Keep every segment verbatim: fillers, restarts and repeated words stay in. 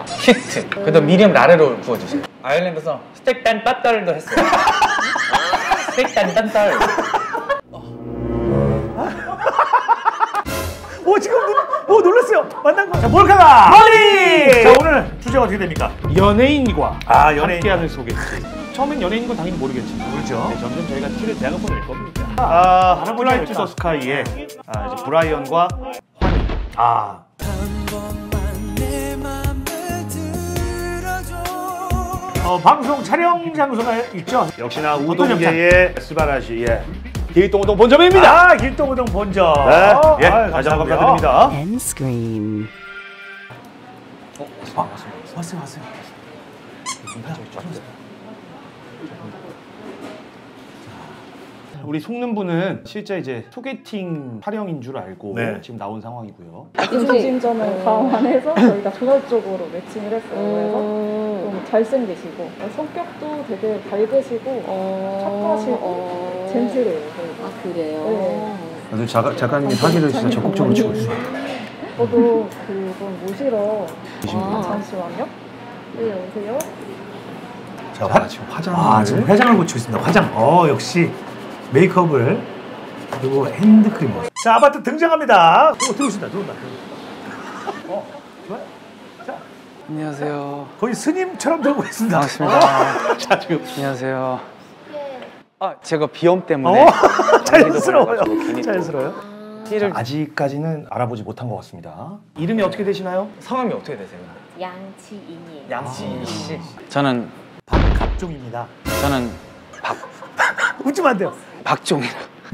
큐트. 그래도 미디엄 라레로 구워주세요. 아일랜드에서 스테이크 단 딴딸도 했어요. 스테이크 단 딴딸. 오 지금 오 놀랐어요. 만난 거. 자 몰카가 머리. 자 오늘 주제가 어떻게 됩니까? 연예인과 아 연예인 함께하는 소개팅. 처음엔 연예인 건 당연히 모르겠지만 그렇죠. 네, 점점 저희가 티를 대학을 낼 겁니다. 아 하나 플라이 투 더 스카이의 아, 이제 브라이언과 환희. 아 어, 방송 촬영 장소가 있죠? 역시나 어떤 우동계의 스바라시의 길동우동 본점입니다. 아 길동우동 본점. 네, 예, 아유, 다시 한번 감사합니다. 감사드립니다. End screen. 어, 아, 왔어요 왔어요. 우리 속는 분은 실제 이제 소개팅 촬영인 줄 알고 네. 지금 나온 상황이고요. 중심점을 감안해서 저희가 조합적으로 매칭을 했어요. 그래서 음. 좀 잘생기시고 성격도 되게 밝으시고 착하시고 어. 젠틀해요. 저희가. 아 그래요? 네. 아주 작, 작가님이 사기를 진짜 적극적으로 치고 있어요. 저도 그분 모시러 아. 잠시만요. 네, 오세요. 자, 화, 지금 화장. 아 지금 화장을 고치고 있습니다. 화장. 어 역시 메이크업을 그리고 핸드크림. 자 아바타 등장합니다. 오 들어오신다 들어온다. 어 좋아요. 자 안녕하세요. 거의 스님처럼 들고 있습니다. 반갑습니다. 자 지금 안녕하세요. 아 제가 비염 때문에 어 자연스러워요. 괜히 또 자연스러워요. 티를 아직까지는 알아보지 못한 것 같습니다. 이름이 어떻게 되시나요? 성함이 어떻게 되세요? 양치인이에요. 양지 씨. 저는 박갑종입니다. 저는 박 웃으면 안 돼요. 박종이라.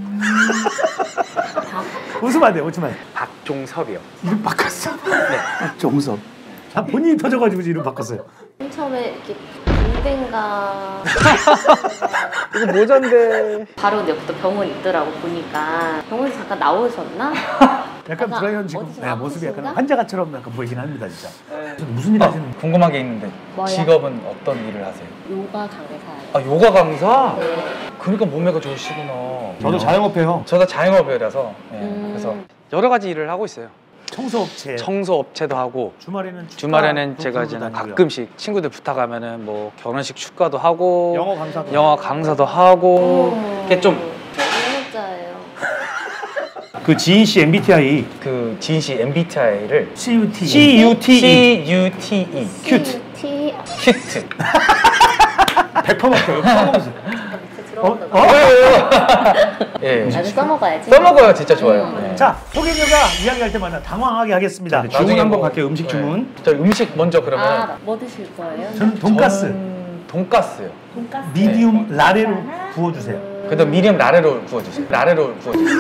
웃으면 안 돼요. 웃으면 안 돼요. 박종섭이요. 이름 바꿨어. 네. 종섭. 아 본인이 터져가지고 이름 바꿨어요. 맨 처음에 이렇게 군대인가 이거 모자인데. 바로 근데 옆에 또 병원 있더라고 보니까 병원에서 잠깐 나오셨나? 약간 약간 브라이언 지금 어디서 네, 모습이 약간 아프신가? 환자같처럼 약간 보이긴 합니다 진짜. 무슨 일 하시는? 궁금한 게 있는데 뭐야? 직업은 어떤 일을 하세요? 요가 강사예요. 아 요가 강사? 네. 그러니까 몸매가 좋으시구나. 저도 자영업해요. 저도 자영업이라서 네. 음. 그래서 여러 가지 일을 하고 있어요. 청소업체. 청소업체도 하고 주말에는 축가 주말에는 또 제가 부르고 이제 다니고요. 가끔씩 친구들 부탁하면은 뭐 결혼식 축가도 하고 영어 강사도. 영어 강사도 하고 음. 이게 좀 영업자예요. 그 지인 씨 엠비티아이 그 지인 씨 엠비티아이를 씨유티. C U T E 씨유티이 큐트. T 큐트. 백 퍼센트 먹혀요. 써먹으세요. 어? 들어오는 어? 예. 나도 써먹어야지. 써먹어요 진짜 좋아요. 음. 네. 자 소개녀가 이야기할 때마다 당황하게 하겠습니다. 주문 나중에 한번 뭐- 갈게요. 음식 네. 주문. 저 음식 먼저 그러면 아, 뭐 드실 거예요? 저는 돈가스 저는 돈가스요. 돈가스. 미디움 라레로 구워주세요. 그래도 미디엄 라레로 구워주세요. 라레로 구워주세요.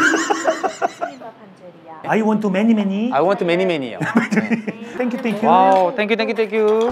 I want to many many. I want many many요. 땡큐 땡큐. 와우, 땡큐 땡큐 땡큐.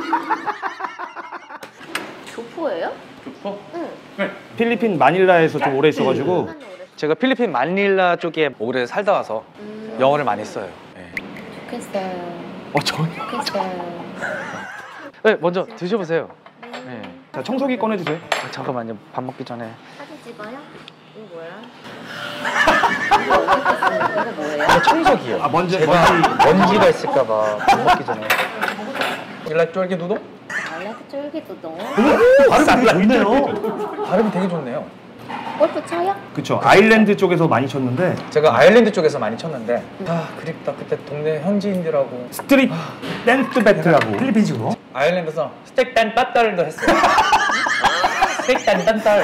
교포예요? 좋고. 응. 필리핀 마닐라에서 좀 오래 있어가지고 제가 필리핀 마닐라 쪽에 오래 살다 와서 음. 영어를 많이 써요. 네. 좋겠어요. 어 전혀. 좋겠어요. 네, 먼저 드셔보세요. 네. 자 청소기 꺼내주세요. 아, 잠깐만요. 밥 먹기 전에. 사진 찍어요? 이거 뭐야? 이거 어떻게 쓰는 거? 이거 뭐예요? 이거 청소기요. 아, 먼저- 제가 먼지. 먼지가 있을까봐 밥 먹기 전에. 일라 쫄기 누동? 알라트 쫄깃우동. 발음이 되게 좋네요. 발음이 되게 좋네요. 골프 쳐요? 그쵸. 아일랜드 쪽에서 많이 쳤는데 제가 아일랜드 쪽에서 많이 쳤는데 아 그립다. 그때 동네 현지인들하고 스트릿 댄스 배틀하고 필리핀식으로. 아일랜드에서 스테이크 단 딴딸도 했어요. 스테이크 단 딴딸.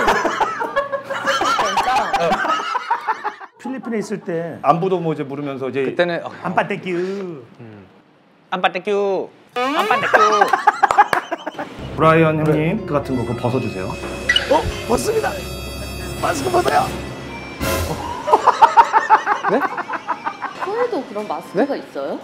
진짜? 필리핀에 있을 때 안부도 뭐 이제 물으면서 이제 그때는 어, 안빠 땡큐. 안빠떼큐 안빠떼큐. 브라이언 형님 그 같은 거 그거 벗어주세요. 어 벗습니다. 마스크 벗어요. 네? 코에도 그런 마스크가 있어요?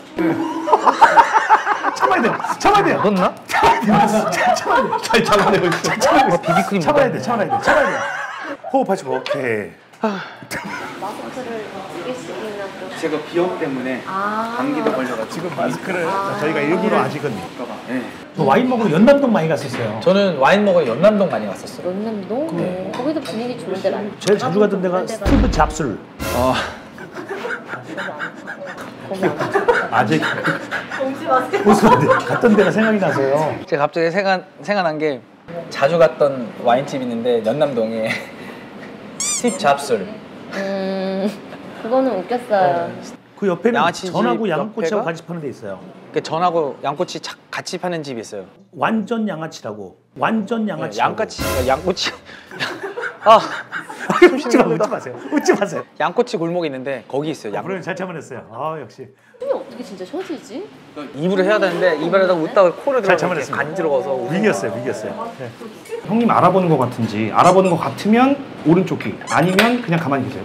참아야 돼요. 참아야 돼요. 묻었나? 참아야 돼요. 잘 잡아내고 있어. 참아야 돼요. 비비크림 참아야 묻었네. 돼. 참아야 돼. 참아야 돼. 호흡하시고 오케이. 마스크를 쓰길 수 있는 또. 제가 비염 때문에 아. 감기도 걸려가지고 지금 마스크를 아. 저희가 일부러 아직은 네. 저 와인 먹으러 연남동 많이 갔었어요. 저는 와인 먹으러 연남동 많이 갔었어요. 연남동? 네. 거기도 분위기 좋은데 많이. 제일 자주 가던 데가 스티브 잡술. 어, 거기 안 아직 웃으면 안 돼. 갔던 데가 생각이 나서요. 제가 갑자기 생각, 생각난 게 자주 갔던 와인집 있는데 연남동에 스티브 잡술. 음, 그거는 웃겼어요. 그 옆에는 양아치집 전하고 양꼬치하고 옆에가? 같이 파는 데 있어요. 그 전하고 양꼬치 차- 같이 파는 집이 있어요. 완전 양아치라고. 완전 양아치. 양꼬치, 양꼬치. 아, 웃지 마, 웃지 마세요. 웃지 마세요. 양꼬치 골목이 있는데 거기 있어요. 양. 불을 잘 참아냈어요. 아 역시. 숨이 어떻게 진짜 쉬어지지? 입으로 해야 되는데 입에다가 웃다가 코를 잘 들어가 이렇게 참아냈습니다. 간지러워서 위기였어요, 위기였어요. 네. 형님 알아보는 것 같은지 알아보는 것 같으면 오른쪽 귀 아니면 그냥 가만히 계세요.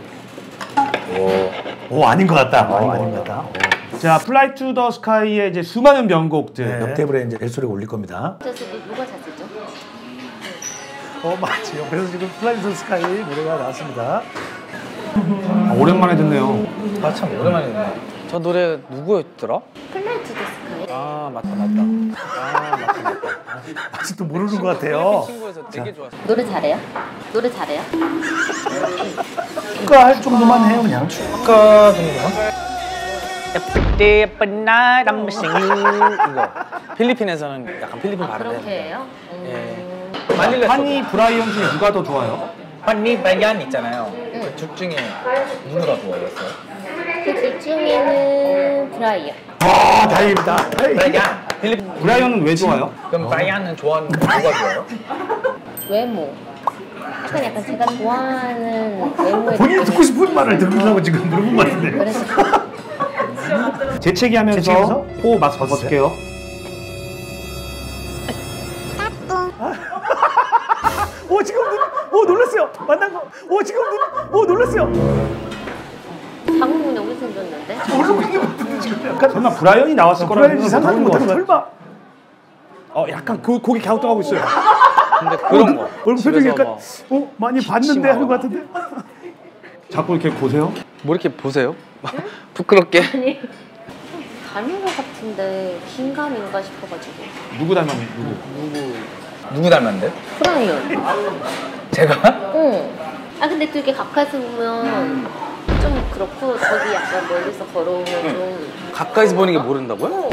오 아닌 것 같다. 어, 아닌 것 같다. 자, 플라이 투 더 스카이의 이제 수많은 명곡들. 옆 테이블에 이제 벨소리가 울릴 겁니다. 그래서 누가 잤었죠? 어 맞지. 옆에서 지금 플라이트 스카이 노래가 나왔습니다. 아, 오랜만에 듣네요. 아 참 오랜만에 듣네. 저 노래 누구였더라? 플라이 투 더 스카이. 아 맞다 맞다. 아 맞다 맞다. 아직도 모르는 것 같아요. 친구에서 되게 좋았어. 노래 잘해요? 노래 잘해요? 축가할 정도만 해요 그냥. 축가 정도만? 예쁠 때 예쁜 날 한번 생일 이거. 필리핀에서는 약간 필리핀 아, 발음을 그렇게 해요? 음. 예. 마닐레 한이 브라이언 중에 누가 더 좋아요? 환니 바이안 있잖아요. 그 둘 중에 누구가 좋아했어요? 그 둘 중에는 브라이언. 아 다행입니다. 바이안. 필리핀. 브라이언은 왜 좋아요? 그럼 바이안은 좋아하는 누가 좋아요? 외모. 약간 약간 제가 좋아하는 외모에 본인이 듣고 싶은 말을 들으려고 지금 물어본 것 같은데. 그래서 재채기 하면서 재채기하면서? 호흡 맞춰 볼게요. 오 지금 눈, 오 놀랐어요. 만난 거. 오 지금 눈, 오 놀랐어요. 방금 여기 생겼는데? 모르고 있는 것 같은데 지금 약간. 설마 브라이언이 나왔을 거라는 브라이언이 생각 상상도 못하는 못하는 거 거 같아요. 설마. 어, 약간 그 고기 갸우뚱하고 있어요. 근데 그런 거. 얼굴 표정이 집에서 약간 뭐, 어 많이 봤는데 하는 것 같은데. 자꾸 이렇게 보세요. 뭐 이렇게 보세요? 부끄럽게. 아니 닮은 것 같은데 긴가민가 싶어가지고. 누구 닮았니? 누구? 누구 누구 닮았는데? 브라이언. 제가? 응. 아 근데 또 이렇게 가까이서 보면 좀 그렇고 저기 약간 멀리서 걸어오면 좀 가까이서 보는 게 모른다고요? 어,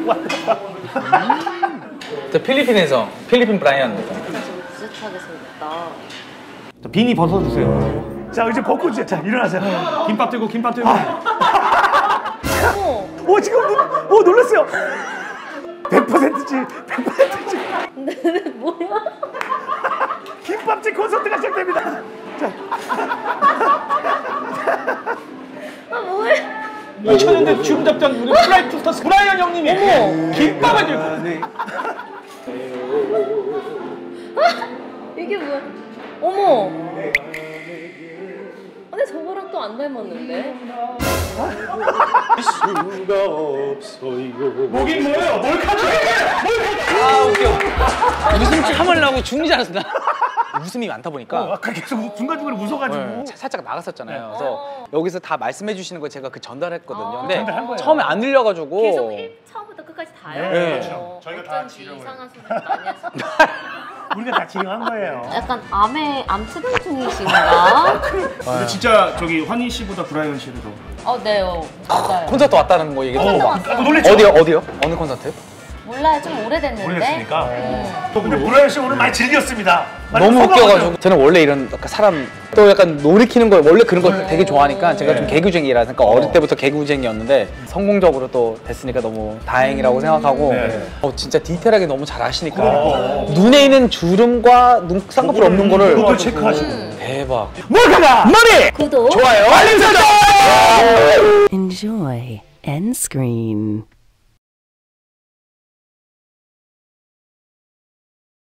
저 필리핀에서 필리핀 브라이언. 비슷하게 생겼다. 자, 비니 벗어주세요. 자 이제 벗고 이제 자 일어나세요. 김밥 들고 김밥 들고. 어머. 오 지금 눈, 오 놀랐어요. 백 퍼센트지, 백 퍼센트지. 근데 뭐야? 김밥집 콘서트가 시작됩니다. 자, 아 뭐야? 미쳤는데 춤 잡던 우리 플라이 투 더 스카이 브라이언 형님이 어머. 김밥을 들고. 이게 뭐야? 어머. 근데 저거랑 또 안 닮았는데? 뭐긴 뭐예요? 뭘 가져해? 아 웃겨. 웃음 참으려고 죽는 줄 알았어 나. 웃음이 많다 보니까 아까 계속 중간중간에 웃어가지고. 네, 살짝 나갔었잖아요. 그래서 여기서 다 말씀해 주시는 거 제가 그 전달했거든요. 근데 전달한 거예요. 처음에 안 들려가지고 계속 일, 처음부터 끝까지 다요. 네. 그렇죠. 저희가 다 이상한 소리 많이 하시고. 우리가 다 진행한 거예요. 약간 암에 암 투병 중이신가? 근데 진짜 저기 환희 씨보다 브라이언 씨를 더. 어, 네, 어, 맞아요. 콘서트 왔다는 거 얘기 콘서트 들었어. 왔어요. 놀랬죠? 어디요? 어디요? 어느 콘서트? 몰라요, 좀 오래됐는데. 오래됐으니까. 음. 또 근데 브라이언 씨 오늘 많이 즐겼습니다. 많이 너무 소감을 웃겨가지고 저는 원래 이런 약간 사람 또 약간 놀이키는 거 원래 그런 거 되게 좋아하니까 제가 좀 개구쟁이라서 그러니까 어릴 때부터 개구쟁이였는데 성공적으로 또 됐으니까 너무 다행이라고 생각하고 네. 어, 진짜 디테일하게 너무 잘 하시니까 눈에 있는 주름과 눈 쌍꺼풀 없는 거를 그것도 체크하시고. 대박 몰카가 머리 구독. 좋아요 알림 설정. Enjoy end screen.